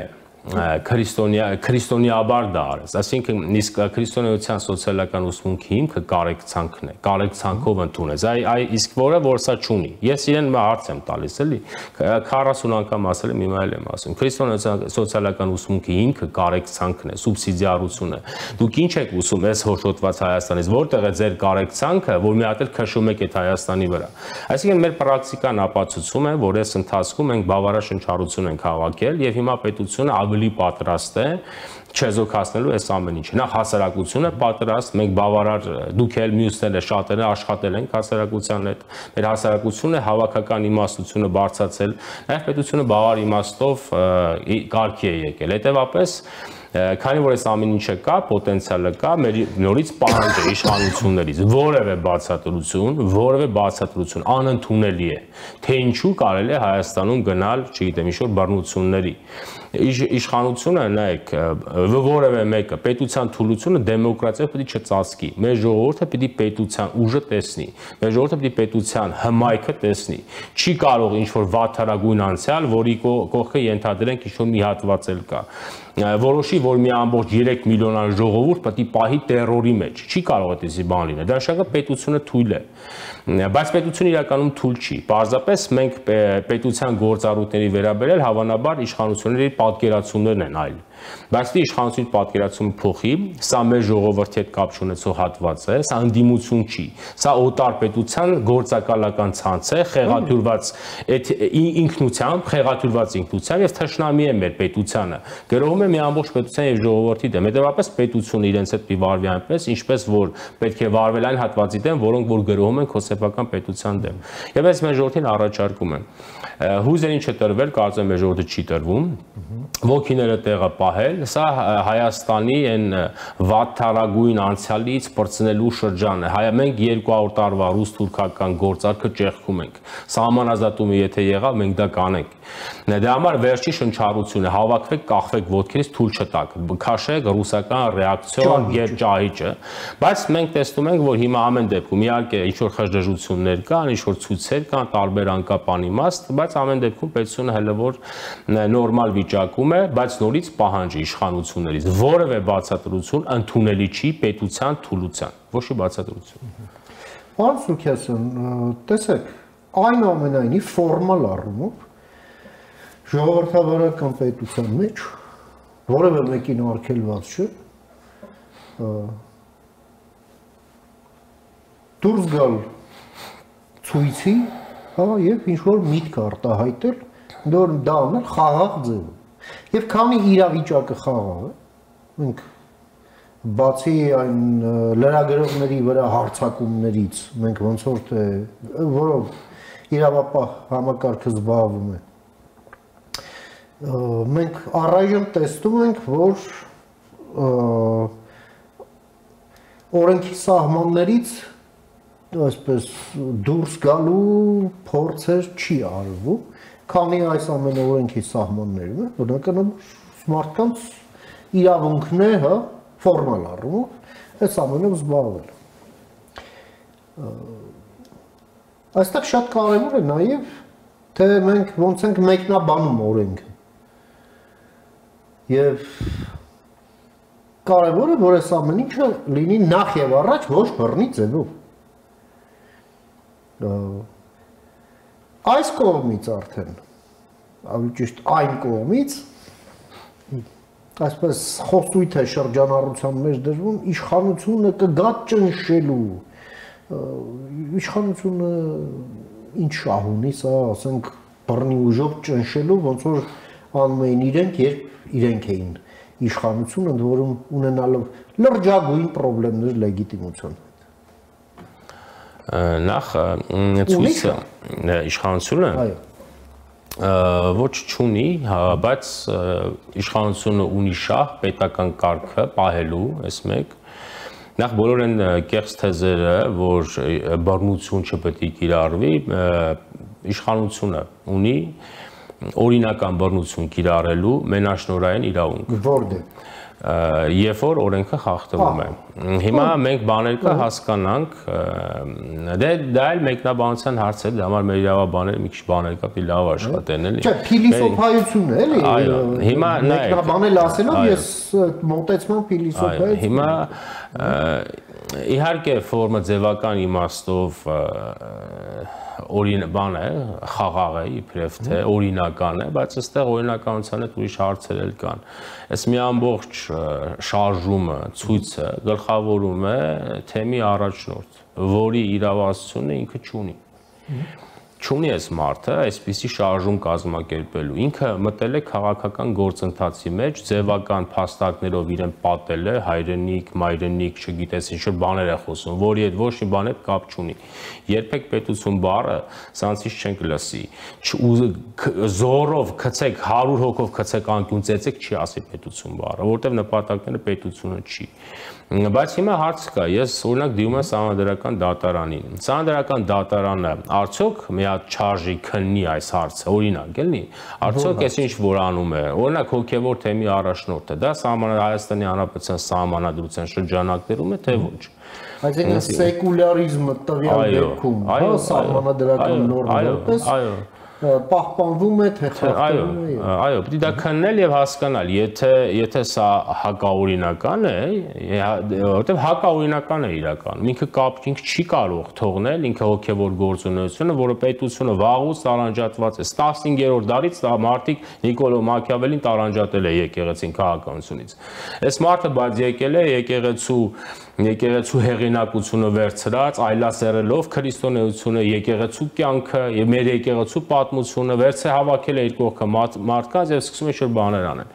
քրիստոնյա քրիստոնեաբար դա արես, այսինքն իսկ քրիստոնեության սոցիալական ուսմունքի հիմքը կարեկցանքն է, կարեկցանքով ընդունես, այ այ իսկ որը որ սա չունի։ Ես իրեն հարց եմ տալիս, էլի, քառասուն անգամ ասել եմ, հիմա էլ եմ ասում, քրիստոնեության սոցիալական ուսմունքի հիմքը կարեկցանքն է, սուբսիդիարությունն է։ Դուք ինչ եք ուսում այս հոշոտված Հայաստանից, որտեղ է ձեր կարեկցանքը, որ մի հատ էլ քշում եք այդ Հայաստանի վրա։ Այսինքն մեր պրակտիկան ապացուցում է, որ այս ընթացքում մենք բավարար շնչառություն ենք հավաքել եւ հիմա պետությունը ավելի պատրաստ է չեզոքացնելու այս ամեն ինչը։ Նախ հասարակությունը պատրաստ, մենք բավարար դուք էլ մյուսները շատերը աշխատել ենք հասարակության հետ։ Մեր հասարակությունը հավաքական իմաստությունը բարձրացել, նաև պետությունը բավարար իմաստով կարգի է եկել։ Հետևաբար քանի որ այս ամեն ինչը կա, պոտենցիալը կա, մեր նորից պահանջ է իշխանություններից, որևէ բացատրություն, որևէ բացատրություն անընդունելի է, թե ինչու կարելի է Հայաստանում գնալ, չգիտեմ, ինչ-որ բռնությունների։ Իշխանությունը, նայեք, որևէ մեկը պետության թուլությունը դեմոկրատիայով պետք է չծածկի։ Մեր ժողովուրդը պետք է պետության ուժը տեսնի, մեր ժողովուրդը պետք է պետության հմայքը տեսնի։ Չի կարող ինչ-որ վատթարագույն անցյալ, որի կողքը ենթադրենք ինչ-որ մի հատված էլ կա։ Որոշի, որ մի ամբողջ երեք միլիոնան ժողովուրդ պետք է պահի տերորի մեջ։ Չի կարող այդպիսի բան լինել։ Դա շակը պետությունը թույլ է։ Բայց պետությունը իրականում թույլ չի։ Պարզապես մենք պետության գործառույթների վերաբերել հավանաբար իշխանությունների պատկերացումներն են այլ։ Բայց դի իշխանությունների պատկերացումը փոխի, սա մեր ժողովրդի հետ կապ չունեցող հատված է, սա ընդդիմություն չի։ Սա օտար պետության գործակալական ցանց է, խեղաթյուրված ինքնությամբ, խեղաթյուրված ինքնությամբ եւ թշնամի է մեր պետությանը։ Գրողում է մի ամբողջ պետության եւ ժողովրդի դեմ։ Հետեւաբար պետությունը իրենց հետ պիվարվի այնպես, ինչպես որ պետք է վարվել այն հատվածի դեմ, որոնք որ գրողում են քոսեփական պետության դեմ։ Եվ այս մեր ժողովրդին առաջարկում եմ հույզերին չտրվել, կարծում եմ մեր ժողովուրդը չի տրվում, ոգիները տեղը պահել, սա Հայաստանի այն վատթարագույն անցյալից պրծնելու շրջան է։ Մենք երկու հարյուր տարվա ռուս-թուրքական գործարքը ճեղքում ենք։ Սահմանազատումը եթե եղավ, մենք դա կանենք։ Դրա համար վերջի շնչառությունը հավաքվեք, կախվեք ոտքերից, թույլ չտաք, քաշեք ռուսական ռեակցիոն եւ ճահիճը։ Բայց մենք տեսնում ենք, որ հիմա ամեն դեպքում իհարկե ինչ-որ խժդժություններ կան, ինչ-որ ցույցեր կան, տարբեր անկապանիմաստ, բայց ամեն դեպքում պետությունը հələ որ նորմալ վիճակում է, բայց նորից պահանջ իշխանություններից որևէ բացատրություն ընդունելի չի պետության թուլության, ոչ մի բացատրություն։ Պարոն Սուքիասյան, տեսեք, այնուամենայնիվ ֆորմալ առումով ժողովրդավարական պետության մեջ որևէ մեկին արգելված չէ դուրս գալ ցույցի, հա, եւ ինչ որ միտք արտահայտել, որ դա անել խաղաղ ձևով։ Եվ քանի իրավիճակը խաղաղ է, մենք բացի այն լրագրողների վրա հարձակումներից, մենք ոնց որ թե որով իրավապահ համակարգը զբաղվում է, մենք առայժմ տեսնում ենք, որ օրենքի սահմաններից այսպես դուրս գալու փորձեր չի արվում, քանի այս ամենը օրենքի սահմաններում է, բնականաբար մարդկանց իրավունքն է, հա, ֆորմալ առումով այս ամենով զբաղվել։ Այստեղ շատ կարևոր է նաև, թե մենք ոնց ենք մեկնաբանում օրենքը։ Եվ կարևոր է, որ այս ամեն ինչը լինի նախ եւ առաջ ոչ բռնի ձևով։ Այս կողմից արդեն, ավելի ճիշտ այն կողմից, այսպես խոսույթ է շրջանառության մեջ դրվում, իշխանությունը կգա ճնշելու, իշխանությունը ինչ շահ ունի, սա ասենք բռնի ուժով ճնշելու, ոնց որ անում էին իրենք, երբ իրենք էին իշխանություն, ընդ որում ունենալով լրջագույն խնդիրներ լեգիտիմության հետ։ Նախ ցույցը իշխանությունը ոչ չունի, բայց իշխանությունը ունի շահ պետական կարգը պահելու, այս մեկ։ Նախ բոլոր են կեղծ թեզերը, որ բռնություն չպետք է կիրառվի, իշխանությունը ունի օրինական բռնություն կիրառելու մենաշնորհային իրավունք։ Որտե՞ղ։ երբ որ օրենքը խախտվում է։ Հիմա մենք բաներ կա հասկանանք, դե դա էլ մեկնաբանության հարց է, դա համար մեր իրավաբաները մի քիչ բաներ կա, պիտի լավ աշխատեն էլի։ Չէ, փիլիսոփայություն է, էլի։ Այո, հիմա մեկնաբանել ասելով ես մոտեցման փիլիսոփայություն։ Հիմա իհարկե ֆորմը ձևական իմաստով օրին բան է, խաղաղ է, իբրև թե օրինական է, բայց այստեղ օրինականության հետ ուրիշ հարցեր էլ կան։ Այս մի ամբողջ շարժումը, ցույցը գլխավորում է թեմի առաջնորդ, որի իրավասությունը ինքը չունի։ Չունի այս մարդը այսպիսի շարժում կազմակերպելու։ Ինքը մտել է քաղաքական գործընթացի մեջ, ձևական փաստարկներով իրեն պատել է, հայրենիք, մայրենիք, չգիտես ինչ որ բաներ է խոսում, որի հետ ոչ մի բան հետ կապ չունի։ Երբեք պետություն բառը սանցից չենք լսի։ Զորով գցեք հարյուր հոգով գցեք անկյուն ծեծեք չի ասի պետություն բառը, որտեղ նպատակները պետությունը չի։ Բայց հիմա հարց կա, ես օրինակ դիմում եմ Սահմանադրական դատարանին։ Սահմանադրական դատարանը արդյոք մի հատ չարժի քննի այս հարցը, օրինակ, էլի։ Արդյոք այս ինչ որ անում է, օրինակ հոգևոր թեմի առաջնորդը, դա Հայաստանի Հանրապետության սահմանադրության շրջանակներում է, թե ոչ։ Բայց այն սեկուլարիզմը տվյալ դեպքում, հա, սահմանադրական նորմերպես պահպանվում է, թե խախտվում է։ Այո, պիտի դա քննել եւ հասկանալ, եթե եթե սա հակաօրինական է, որտեւ հակաօրինական է իրականում, ինքը կապ ինքը չի կարող թողնել, ինքը հոգեվոր գործունեությունը, որը պետությունը վաղուց տարանջատված է, տասնհինգերորդ դարից մարդիկ Նիկոլո Մաքիավելին տարանջատել է եկեղեցին քաղաքականությունից։ Այս մարդը բայց եկել է եկեղեցու եկեղեցու հեղինակությունը վերցրած, այլասերելով քրիստոնեությունը, եկեղեցու կյանքը եւ մեր եկեղեցու պատմությունը վերց է հավաքել է իր կողքը մարդկանց եւ սկսում է շուտ բաներ անել։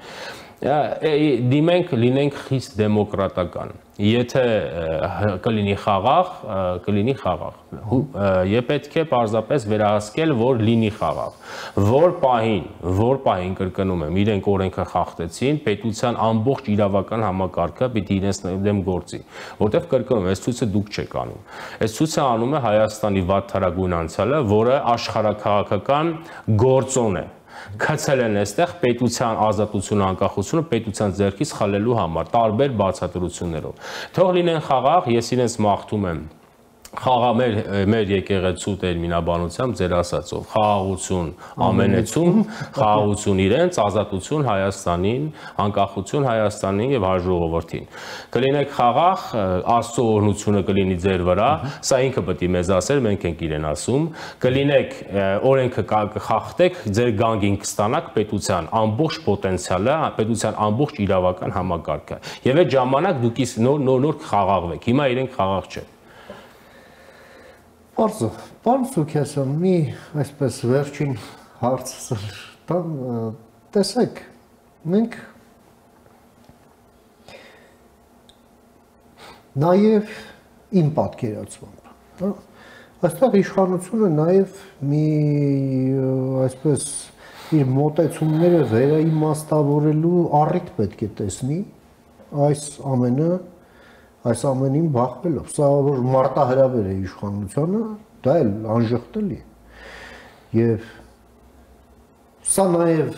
Դիմենք լինենք խիստ դեմոկրատական։ Եթե կլինի խաղաղ, կլինի խաղաղ։ Եվ պետք է պարզապես վերահսկել, որ լինի խաղաղ։ Որ պահին, որ պահին կրկնում եմ, իրենք օրենքը խախտեցին, պետության ամբողջ իրավական համակարգը պիտի իրենց դեմ գործի, որտեղ կրկնում եմ, այս ցույցը դուք չեք անում։ Այս ցույցը անում է Հայաստանի վատթարագույն անցյալը, որը աշխարհաքաղաքական գործոն է։ Քցել են այստեղ պետության ազատությունը, անկախությունը պետության ձեռքից խլելու համար, տարբեր բացատրություններով։ Թող լինեն խաղաղ, ես իրենց մաղթում եմ խաղաղ մեր մեր եկեղեցու տերմինաբանությամբ ձեր ասածով խաղաղություն ամենեցում, խաղաղություն իրենց, ազատություն Հայաստանին, անկախություն Հայաստանին եւ հայ ժողովրդին։ Կլինեք խաղաղ, Աստծո օրհնությունը կլինի ձեր վրա, սա ինքը պետք է մեզ ասեր, մենք ենք իրեն ասում, կլինեք օրենքը կխախտեք, ձեր գանգին կստանաք պետության ամբողջ պոտենցիալը, պետության ամբողջ իրավական համակարգը։ Եվ այդ ժամանակ դուք նոր նոր կխաղաղվեք։ Հիմա իրենք խաղաղ չեն։ Պարզը, պարզ Սուքյասյան, մի այսպես վերջին հարցը տան, տեսեք, մենք նաև իմ պատկերացմամբ, այստեղ իշխանությունը նաև մի այսպես իր մոտեցումները վերաիմաստավորելու առիթ պետք է տեսնի այս ամենը այս ամենին բախվելով, սա որ մարտահրավեր է իշխանությանը, դա էլ անժխտելի է։ Եվ սա նաև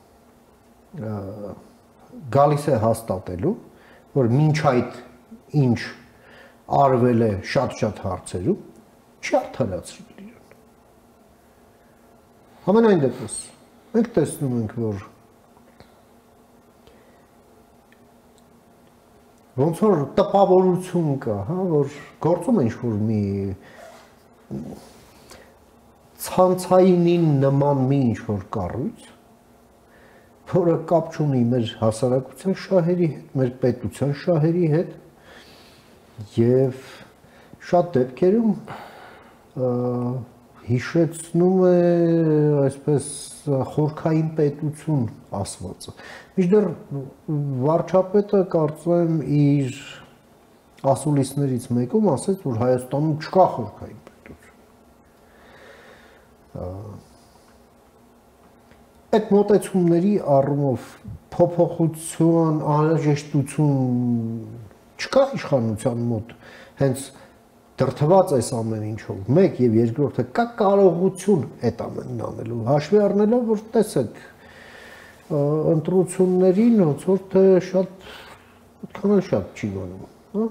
գալիս է հաստատելու, որ մինչ այդ ինչ արվել է շատ-շատ հարցերում, չի արդարացրել իրեն։ Համենայն դեպս, մենք տեսնում ենք, որ ոնց որ տպավորություն կա, հա, որ գործում է ինչ-որ մի ցանցայինին նման մի ինչ-որ կառույց, որը կապ չունի մեր հասարակության շահերի հետ, մեր պետության շահերի հետ, եւ շատ դեպքերում հիշեցնում է այսպես խորքային պետություն ասվածը։ Մինչդեռ վարչապետը կարծում իր ասուլիսներից մեկում ասաց, որ Հայաստանում չկա խորքային պետություն։ Այդ մոտեցումների առումով փոփոխության անհրաժեշտություն չկա իշխանության մոտ, հենց դրթված այս ամեն ինչով, մեկ եւ երկրորդը կա կարողություն այդ ամենն անելու, հաշվի առնելով, որ տեսեք, ընտրություններին ոնց որ թե շատ այդքան շատ չի գնում, հա։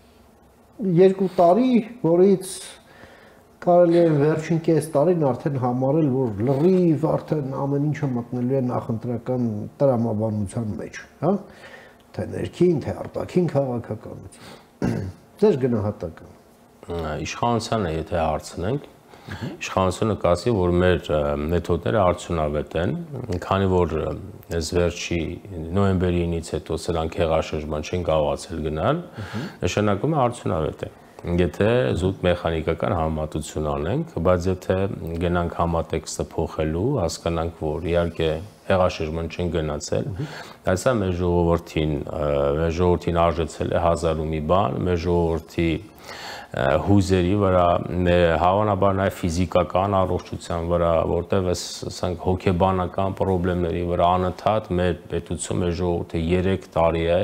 Երկու տարի, որից կարելի է վերջին կես տարին արդեն համարել, որ լրիվ արդեն ամեն ինչը մտնելու է նախընտրական տրամաբանության մեջ, հա, թե ներքին, թե արտաքին քաղաքականություն։ Ձեր գնահատականը։ Իշխանությանը եթե հարցնենք, իշխանությունը կասի, որ մեր մեթոդները արդյունավետ են, քանի որ այս վերջի նոյեմբերի ինից հետո սրանք հեղաշրջման չեն կարողացել գնալ, նշանակում է արդյունավետ է։ Եթե զուտ մեխանիկական համեմատություն անենք, բայց եթե գնանք համատեքստը փոխելու, հասկանանք, որ իհարկե հեղաշրջման չեն գնացել, այս է մեր ժողովրդին, մեր ժողովրդին արժեցել է հազար ու մի բան, մեր ժողովրդի հույզերի վրա, հավանաբար նաև ֆիզիկական առողջության վրա, որտեղ ասենք հոգեբանական խնդիրների վրա անընդհատ մեր պետություն, մեր ժողովուրդը երեք տարի է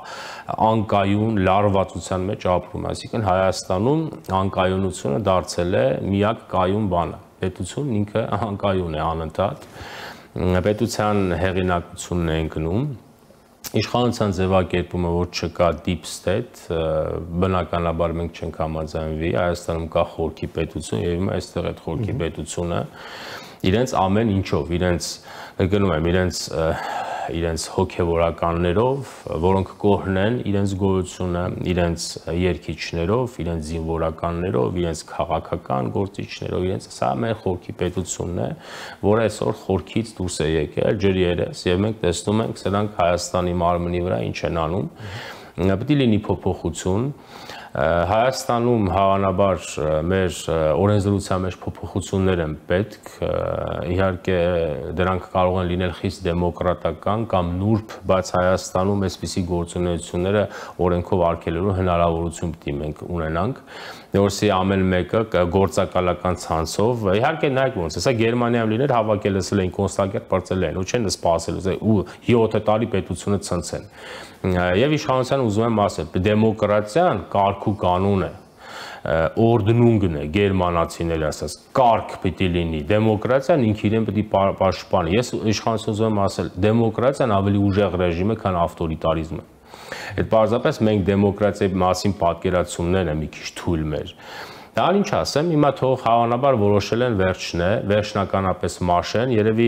անկայուն լարվածության մեջ ապրում, այսինքն Հայաստանում անկայունությունը դարձել է միակ կայուն բանը, պետությունն ինքը անկայուն է անընդհատ, պետության հեղինակությունն է ընկնում, իշխանության ձևակերպումը, որ չկա deep state, բնականաբար մենք չենք համաձայնվի, Հայաստանում կա խորքի պետություն եւ հիմա այստեղ այդ խորքի պետությունը իրենց ամեն ինչով, իրենց գնում եմ, իրենց իրենց հոգեվորականներով, որոնք կողնեն իրենց գոյությունը, իրենց երկիչներով, իրենց զինվորականներով, իրենց քաղաքական գործիչներով, իրենց սա մեր խորքի պետությունն է, որ այսօր խորքից դուրս է եկել ջրերես եւ մենք տեսնում ենք սրանք Հայաստանի մարմնի վրա ինչ են անում, պետք է լինի փոփոխություն, Հայաստանում հավանաբար մեր օրենսդրության մեջ փոփոխություններ են պետք, իհարկե դրանք կարող են լինել խիստ դեմոկրատական կամ նուրբ, բայց Հայաստանում այսպիսի գործունեությունները օրենքով արգելելու հնարավորություն պետք է մենք ունենանք, որսի ամեն մեկը գործակալական ցանցով, իհարկե նայեք ոնց է, սա Գերմանիայում լիներ հավաքել ասել են կոնստակերտ բարձել են, ու չեն սպասել ու յոթ տարի պետությունը ցնցեն։ Եվ իշխանության ուզում եմ ասել, դեմոկրատիան կարգ ու կանուն է, օրդնունգն է, գերմանացիները ասած, կարգ պիտի լինի, դեմոկրատիան ինքը իրեն պիտի պաշտպանի։ Ես իշխանություն ուզում եմ ասել, դեմոկրատիան ավելի ուժեղ ռեժիմ է, քան ավտորիտարիզմը։ Այդ պարզապես մենք դեմոկրատիայի մասին պատկերացումներն է մի քիչ թույլ մեր։ Դա ինչ ասեմ, հիմա թող հավանաբար որոշել են վերջն է, վերջնականապես մաշեն, երևի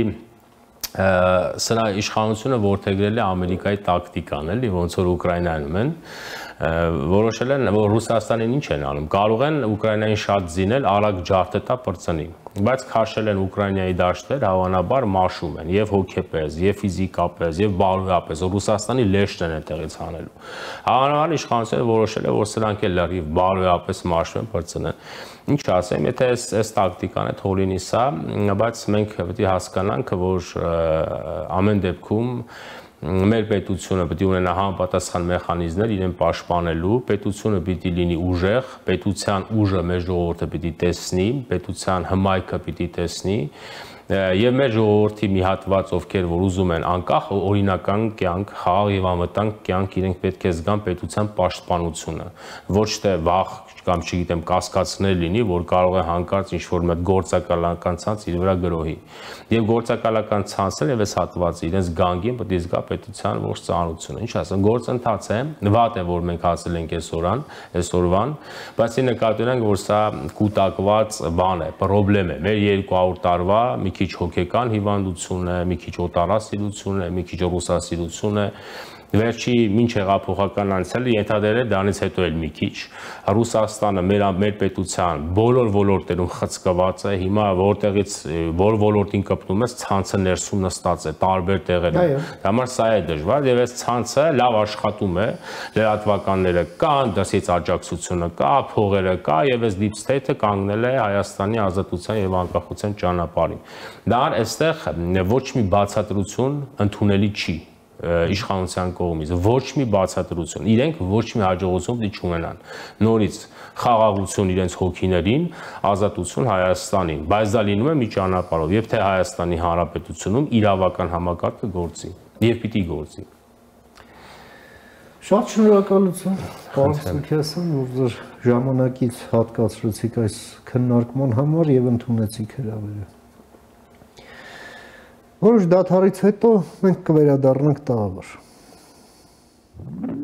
սրա իշխանությունը որդեգրել է Ամերիկայի տակտիկան, էլի, ոնց որ Ուկրաինայում են, որոշել են, որ Ռուսաստանին ինչ են անում, կարող են Ուկրաինային շատ զինել, արագ ջարդետա պրծնի, բայց քաշել են Ուկրաինայի դաշտեր, հավանաբար մաշում են, եւ հոգեպես, եւ ֆիզիկապես, եւ բարոյապես, Ռուսաստանի լեշտն են այդտեղից հանելու։ Հավանաբար իշխանությունը որոշել է, որ սրանք էլ լրիվ բարոյապես մաշվեն, պրծնեն։ Ինչ ասեմ, եթե այս այս տակտիկան է թող լինի սա, բայց մենք պետք է հասկանանք, որ ամեն դեպքում մեր պետությունը պետք է ունենա համապատասխան մեխանիզմներ իրեն պաշտպանելու, պետությունը պետք է լինի ուժեղ, պետության ուժը մեր ժողովուրդը պետք է տեսնի, պետության հմայքը պետք է տեսնի, եւ մեր ժողովրդի մի հատված, ովքեր որ ուզում են անկախ օրինական կյանք, խաղաղ եւ անվտանգ կյանք, իրենք պետք է զգան պետության պաշտպանությունը, ոչ թե վախ կամ չգիտեմ կասկածներ լինի, որ կարող է հանկարծ ինչ-որ մեկ գործակալական ցանց իր վրա գրոհի։ Եվ գործակալական ցանցը եւ այս հատվածը իրենց գանգին պետք է զգա պետության ողջ ծանրությունը։ Ինչ ասեմ, գործընթաց է, վատ է, որ մենք հասել ենք այսօրան, այսօրվան, բայց ի նկատի ունենք, որ սա կուտակված բան է, խնդրեմ է։ Մեր երկու հարյուր տարվա մի քիչ հոգեկան հիվանդություն է, մի քիչ օտարասիրություն է, մի քիչ ռուսասիրություն է։ Վերջի մինչ հեղափոխական անցյալը ենթադրել է դրանից հետո էլ մի քիչ Ռուսաստանը մեր մեր պետության բոլոր ոլորտերում խցկված է, հիմա որտեղից որ ոլորտին կպնում ես ցանցը ներսում նստած է տարբեր տեղերում։ Համար սա է դժվար եւ այս ցանցը լավ աշխատում է, լրատվականները կան, դասից աջակցությունը կա, փողերը կա եւ այս deep state-ը կանգնել է Հայաստանի ազատության եւ անկախության ճանապարհին։ Դա այստեղ ոչ մի բացատրություն ընդունելի չի իշխանության կողմից, ոչ մի բացատրություն, իրենք ոչ մի հաջողություն պետք չունենան, նորից խաղաղություն իրենց հոգիներին, ազատություն Հայաստանին, բայց դա լինում է մի ճանապարհով, եւ թե Հայաստանի Հանրապետությունում իրավական համակարգը գործի, եւ պիտի գործի։ Շատ շնորհակալություն, պարոն Սարգսյան, որ ձեր ժամանակից հատկացրեցիք այս քննարկման համար եւ ընդունեցիք հրավերը։ Որոշ դադարից հետո մենք կվերադառնանք տաղավար։